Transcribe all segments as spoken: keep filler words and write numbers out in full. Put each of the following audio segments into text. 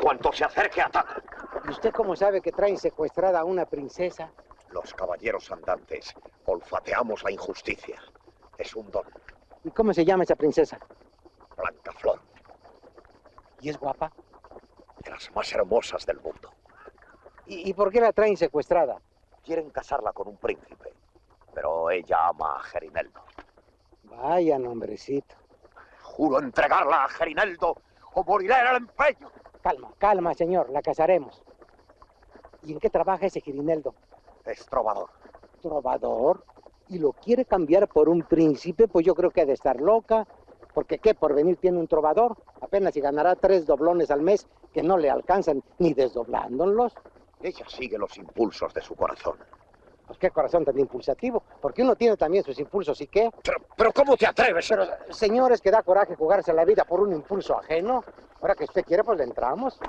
cuanto se acerque, ataca. ¿Y usted cómo sabe que traen secuestrada a una princesa? Los caballeros andantes olfateamos la injusticia. Es un don. ¿Y cómo se llama esa princesa? Blancaflor. ¿Y es guapa? De las más hermosas del mundo. ¿Y, y por qué la traen secuestrada? Quieren casarla con un príncipe, pero ella ama a Gerineldo. Vaya nombrecito. Juro entregarla a Gerineldo o moriré en el empeño. Calma, calma, señor, la casaremos. ¿Y en qué trabaja ese Gerineldo? Es trovador. ¿Trovador? ¿Y lo quiere cambiar por un príncipe? Pues yo creo que ha de estar loca. Porque qué, por venir tiene un trovador. Apenas si ganará tres doblones al mes que no le alcanzan ni desdoblándolos. Ella sigue los impulsos de su corazón. Pues qué corazón tan impulsativo. Porque uno tiene también sus impulsos, ¿y qué? Pero, pero ¿cómo te atreves? Pero, señores, que da coraje jugarse la vida por un impulso ajeno. Ahora que usted quiere, pues le entramos.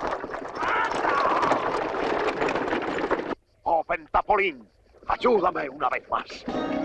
¡Oh, Pentapolín! ¡Ayúdame una vez más!